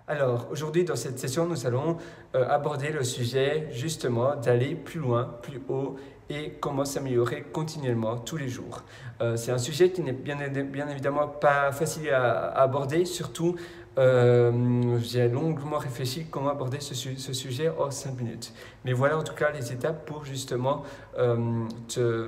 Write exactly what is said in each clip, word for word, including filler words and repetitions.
Alors, aujourd'hui, dans cette session, nous allons euh, aborder le sujet justement d'aller plus loin, plus haut et comment s'améliorer continuellement tous les jours. Euh, c'est un sujet qui n'est bien, bien évidemment pas facile à, à aborder, surtout euh, j'ai longuement réfléchi comment aborder ce, ce sujet en cinq minutes. Mais voilà en tout cas les étapes pour justement euh, te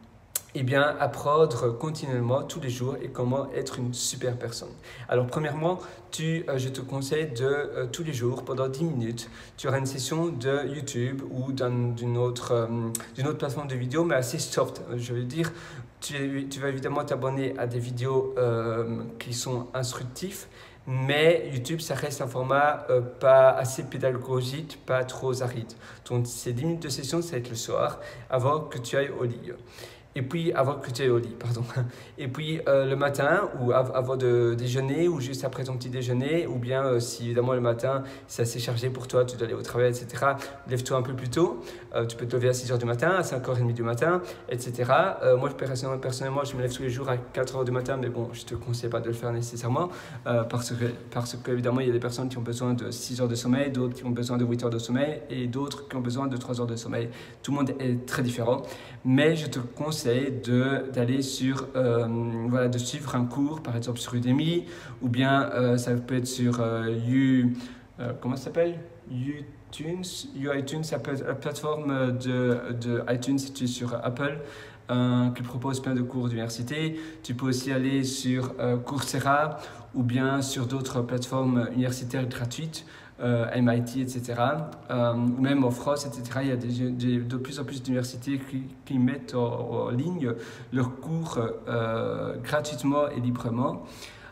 eh bien, apprendre continuellement tous les jours et comment être une super personne. Alors, premièrement, tu, euh, je te conseille de euh, tous les jours, pendant dix minutes, tu auras une session de YouTube ou d'une autre, euh, d'une autre plateforme de vidéo, mais assez soft. Je veux dire, tu, tu vas évidemment t'abonner à des vidéos euh, qui sont instructives, mais YouTube, ça reste un format euh, pas assez pédagogique, pas trop aride. Donc, ces dix minutes de session, ça va être le soir, avant que tu ailles au lit. Et puis, avant que tu ailles au lit, pardon. Et puis, euh, le matin, ou av avant de déjeuner, ou juste après ton petit déjeuner, ou bien euh, si évidemment le matin, c'est assez chargé pour toi, tu dois aller au travail, et cetera. Lève-toi un peu plus tôt. Euh, tu peux te lever à six heures du matin, à cinq heures trente du matin, et cetera. Euh, moi, personnellement, je me lève tous les jours à quatre heures du matin, mais bon, je ne te conseille pas de le faire nécessairement, euh, parce que, parce que évidemment, il y a des personnes qui ont besoin de six heures de sommeil, d'autres qui ont besoin de huit heures de sommeil, et d'autres qui ont besoin de trois heures de sommeil. Tout le monde est très différent, mais je te conseille d'aller sur, euh, voilà, de suivre un cours, par exemple sur Udemy, ou bien euh, ça peut être sur euh, You, euh, comment ça s'appelle iTunes, iTunes, ça peut être la plateforme de, de iTunes si tu es sur Apple, euh, qui propose plein de cours d'université. Tu peux aussi aller sur euh, Coursera, ou bien sur d'autres plateformes universitaires gratuites, Euh, M I T, et cetera. Euh, ou même en France, et cetera. Il y a des, des, de plus en plus d'universités qui, qui mettent en, en ligne leurs cours euh, gratuitement et librement.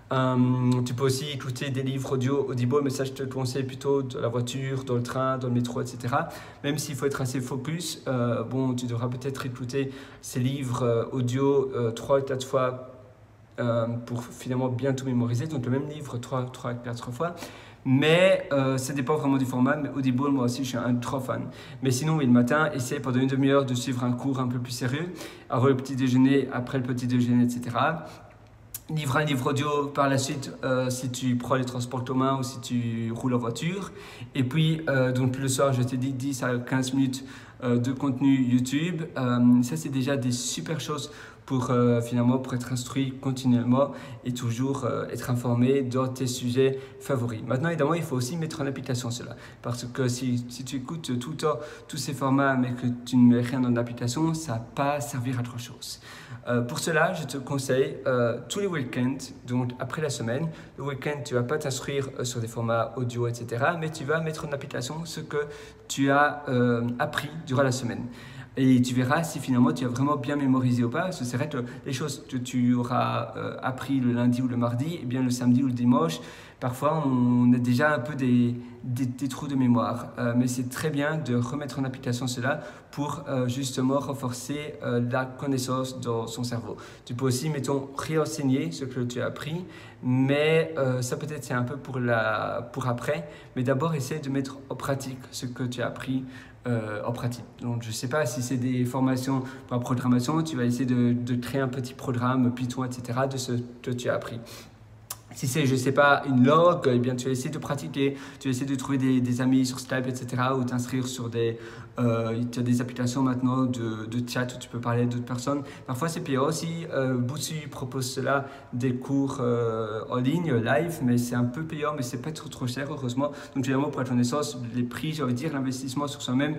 Euh, tu peux aussi écouter des livres audio Audible, mais ça je te le conseille plutôt dans la voiture, dans le train, dans le métro, et cetera. Même s'il faut être assez focus, euh, bon, tu devras peut-être écouter ces livres euh, audio euh, trois ou quatre fois euh, pour finalement bien tout mémoriser. Donc le même livre trois, trois, quatre fois. Mais euh, ça dépend vraiment du format. Mais Audible, moi aussi, je suis un trop fan. Mais sinon, oui, le matin, essaye pendant une demi-heure de suivre un cours un peu plus sérieux, avant le petit déjeuner, après le petit déjeuner, et cetera. Livre un livre audio par la suite euh, si tu prends les transports communs ou si tu roules en voiture. Et puis, euh, donc le soir, je t'ai dit dix à quinze minutes euh, de contenu YouTube. Euh, ça, c'est déjà des super choses pour euh, finalement pour être instruit continuellement et toujours euh, être informé dans tes sujets favoris. Maintenant, évidemment, il faut aussi mettre en application cela. Parce que si, si tu écoutes tout le temps tous ces formats mais que tu ne mets rien en application, ça ne va pas servir à autre chose. Euh, pour cela, je te conseille euh, tous les week-ends, donc après la semaine, le week-end, tu ne vas pas t'instruire euh, sur des formats audio, et cetera, mais tu vas mettre en application ce que tu as euh, appris durant la semaine. Et tu verras si finalement tu as vraiment bien mémorisé ou pas, parce que c'est vrai que les choses que tu auras euh, appris le lundi ou le mardi, et bien le samedi ou le dimanche, parfois on a déjà un peu des, des, des trous de mémoire. Euh, mais c'est très bien de remettre en application cela pour euh, justement renforcer euh, la connaissance dans son cerveau. Tu peux aussi, mettons, réenseigner ce que tu as appris, mais euh, ça peut-être c'est un peu pour, la, pour après, mais d'abord essaie de mettre en pratique ce que tu as appris Euh, en pratique. Donc je ne sais pas si c'est des formations pour la programmation, tu vas essayer de, de créer un petit programme Python, et cetera de ce que tu as appris. Si c'est, je ne sais pas, une langue, eh bien tu vas essayer de pratiquer, tu vas essayer de trouver des, des amis sur Skype, et cetera ou t'inscrire sur des, euh, tu as des applications maintenant de, de chat où tu peux parler à d'autres personnes. Parfois c'est payant aussi, euh, Bootsuite propose cela, des cours euh, en ligne, live, mais c'est un peu payant, mais c'est pas trop trop cher heureusement. Donc généralement pour la connaissance, les prix, j'ai envie de dire, l'investissement sur soi-même,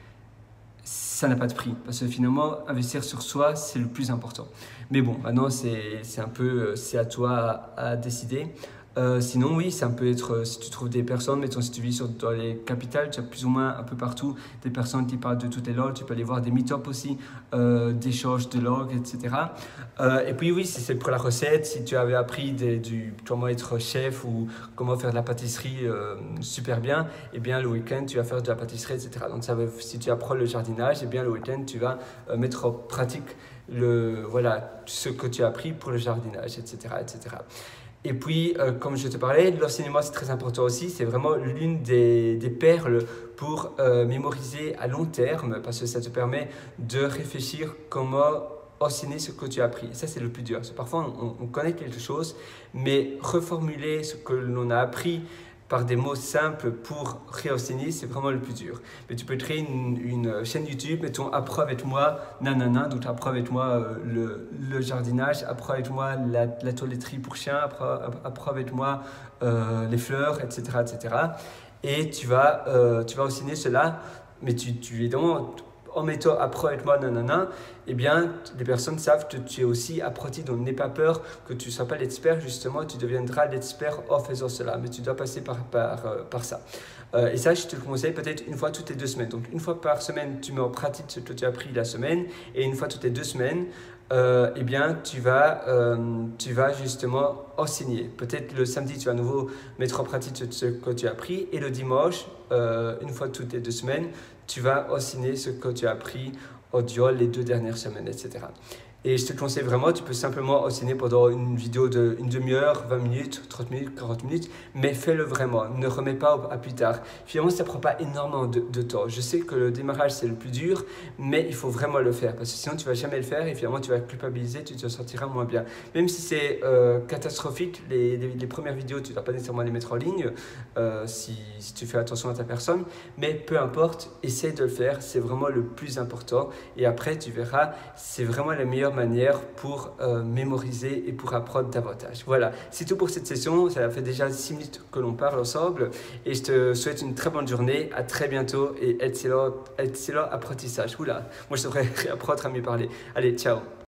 ça n'a pas de prix, parce que finalement, investir sur soi, c'est le plus important. Mais bon, maintenant, c'est un peu, c'est à toi à, à décider. Euh, sinon, oui, ça peut être, si tu trouves des personnes, mettons si tu vis sur, dans les capitales, tu as plus ou moins un peu partout des personnes qui parlent de toutes les langues, tu peux aller voir des meet-ups aussi, euh, d'échanges de langues, et cetera. Euh, et puis oui, si c'est pour la recette, si tu avais appris des, du, comment être chef ou comment faire de la pâtisserie euh, super bien, et eh bien le week-end, tu vas faire de la pâtisserie, et cetera. Donc ça veut, si tu apprends le jardinage, et eh bien le week-end, tu vas euh, mettre en pratique le, voilà, ce que tu as appris pour le jardinage, et cetera, et cetera. Et puis, euh, comme je te parlais, l'enseignement c'est très important aussi, c'est vraiment l'une des, des perles pour euh, mémoriser à long terme, parce que ça te permet de réfléchir comment enseigner ce que tu as appris. Et ça, c'est le plus dur. Parce que parfois, on, on connaît quelque chose, mais reformuler ce que l'on a appris par des mots simples pour réenseigner, c'est vraiment le plus dur. Mais tu peux créer une, une chaîne YouTube, mettons apprends avec moi nanana, donc apprends avec moi euh, le, le jardinage, apprends avec moi la, la toiletterie pour chien, apprends, apprends avec moi euh, les fleurs, et cetera, et cetera. Et tu vas, euh, tu vas enseigner cela, mais tu, tu es dans en mettant apprends avec moi, nanana, eh bien, les personnes savent que tu es aussi apprenti, donc n'aie pas peur que tu ne sois pas l'expert, justement, tu deviendras l'expert en faisant cela, mais tu dois passer par, par, euh, par ça. Euh, et ça, je te le conseille peut-être une fois toutes les deux semaines. Donc, une fois par semaine, tu mets en pratique ce que tu as appris la semaine, et une fois toutes les deux semaines, euh, eh bien, tu vas, euh, tu vas justement enseigner. Peut-être le samedi, tu vas à nouveau mettre en pratique ce que tu as appris, et le dimanche, euh, une fois toutes les deux semaines, tu vas enseigner ce que tu as appris durant les deux dernières semaines, et cetera. Et je te conseille vraiment, tu peux simplement enseigner pendant une vidéo de une demi-heure, vingt minutes, trente minutes, quarante minutes, mais fais-le vraiment, ne remets pas à plus tard. Finalement, ça ne prend pas énormément de, de temps. Je sais que le démarrage, c'est le plus dur, mais il faut vraiment le faire, parce que sinon, tu ne vas jamais le faire et finalement, tu vas culpabiliser, tu te sentiras moins bien. Même si c'est euh, catastrophique, les, les, les premières vidéos, tu ne dois pas nécessairement les mettre en ligne, euh, si, si tu fais attention à ta personne, mais peu importe, essaie de le faire, c'est vraiment le plus important. Et après, tu verras, c'est vraiment la meilleure manière pour euh, mémoriser et pour apprendre davantage. Voilà, c'est tout pour cette session. Ça fait déjà six minutes que l'on parle ensemble et je te souhaite une très bonne journée. À très bientôt et excellent, excellent apprentissage. Oula, moi je devrais apprendre à mieux parler. Allez, ciao.